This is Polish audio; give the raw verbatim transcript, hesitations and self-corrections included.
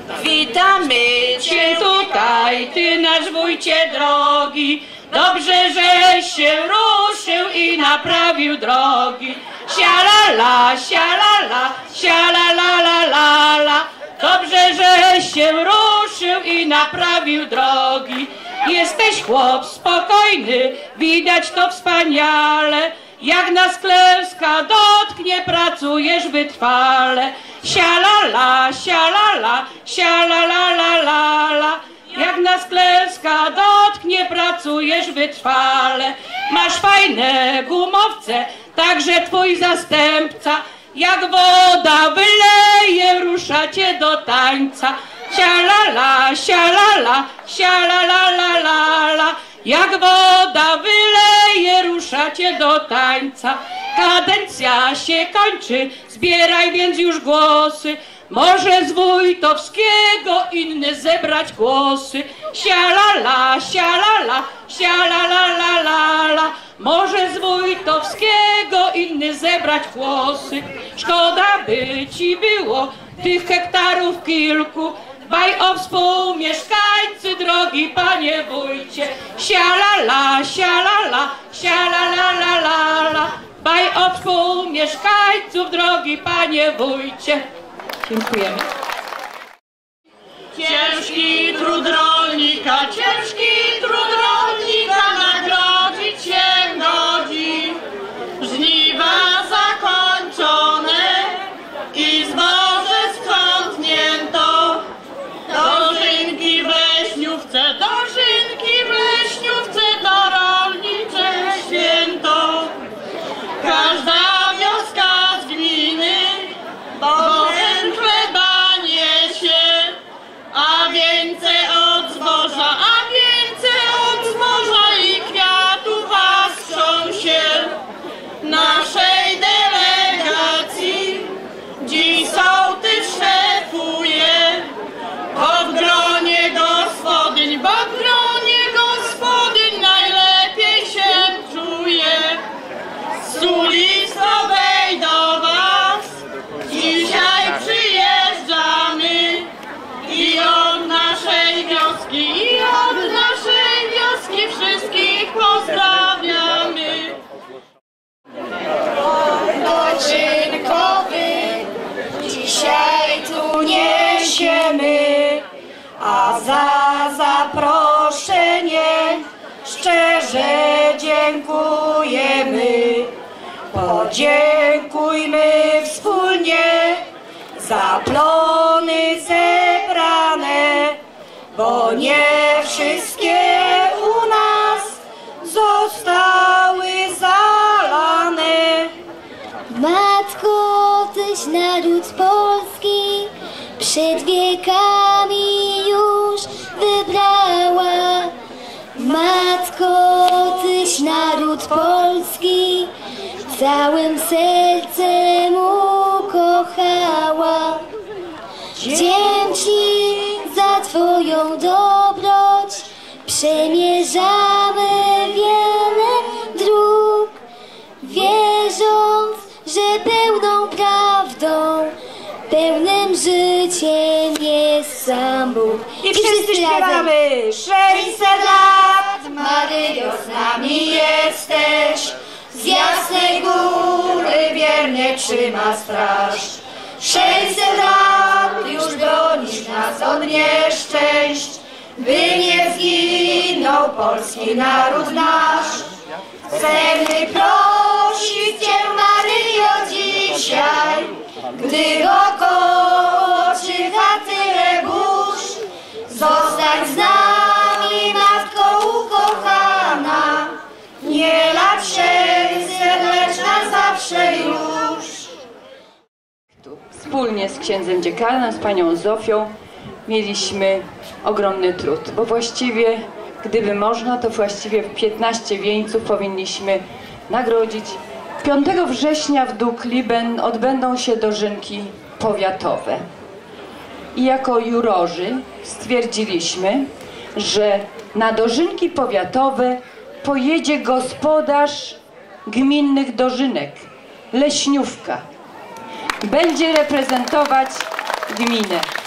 Witamy Cię tutaj, Ty nasz wójcie drogi. Dobrze, żeś się ruszył i naprawił drogi. Sialala, sialala, sialala, la, la, la. Dobrze, żeś się ruszył i naprawił drogi. Jesteś chłop spokojny, widać to wspaniale. Jak nas klęska dotknie, pracujesz wytrwale. Sialala, sialala, sialala, la, la, la. Jak nas klęska dotknie, pracujesz wytrwale. Masz fajne gumowce, także twój zastępca. Jak woda wyleje, ruszacie do tańca. Sialala, sialala, sialala, la, la, la. Jak woda wyleje, ruszacie do tańca. Kadencja się kończy, zbieraj więc już głosy. Może z Wójtowskiego inny zebrać głosy. Sialala, sialala, sialala, la, la, la. Może z Wójtowskiego inny zebrać głosy. Szkoda by ci było tych hektarów kilku. Dbaj o współmieszkańcy, drogi panie wójcie. Sialala, sialala, sialala, la, la, la. Dbaj o współmieszkańców, drogi panie wójcie. Dziękujemy. Ciężki trud rolnika, ciężki trud rolnika nagrodzić się godzi. Żniwa zakończone i zboże sprzątnięto. Dożynki w Leśniówce, dożynki w Leśniówce, to rolnicze święto. Każda wioska z gminy bowiem chleba niesie, a więcej od zboża, a więcej od zboża i kwiatów paszczą się. Naszej delegacji dziś sołtys szefuje, bo w gronie gospodyń, bo w gronie gospodyń najlepiej się czuje. Z Sulistowej do was dzisiaj przyjeżdżamy i od naszej wioski, i od naszej wioski wszystkich pozdrawiamy. Doczynkowy dzisiaj tu niesiemy, a za zaproszenie szczerze dziękujemy. Podziękujmy wspólnie za plony zebrane, bo nie wszystkie u nas zostały zalane. Matko, tyś naród polski przed wiekami już wybrała. Matko, tyś naród polski całym sercem ukochała. Wdzięczni za twoją dobroć przemierzamy wiele dróg, wierząc, że pełną prawdą, pełnym życiem jest sam Bóg. I wszyscy śpiewamy! sześćset lat, Maryjo, z nami jesteś, z jasnej góry wiernie trzyma straż. sześćset lat już bronisz nas od nieszczęść, by nie zginął polski naród nasz. Chcemy prosić Cię, Maryjo, dzisiaj, gdy około czyha tyle burz, zostań z nami, Matko ukochana, nie lat sześćset, lecz na zawsze już. Wspólnie z księdzem dziekanem, z panią Zofią mieliśmy ogromny trud, bo właściwie, gdyby można, to właściwie w piętnaście wieńców powinniśmy nagrodzić. piątego września w Dukli odbędą się dożynki powiatowe. I jako jurorzy stwierdziliśmy, że na dożynki powiatowe pojedzie gospodarz gminnych dożynek, Leśniówka. Będzie reprezentować gminę.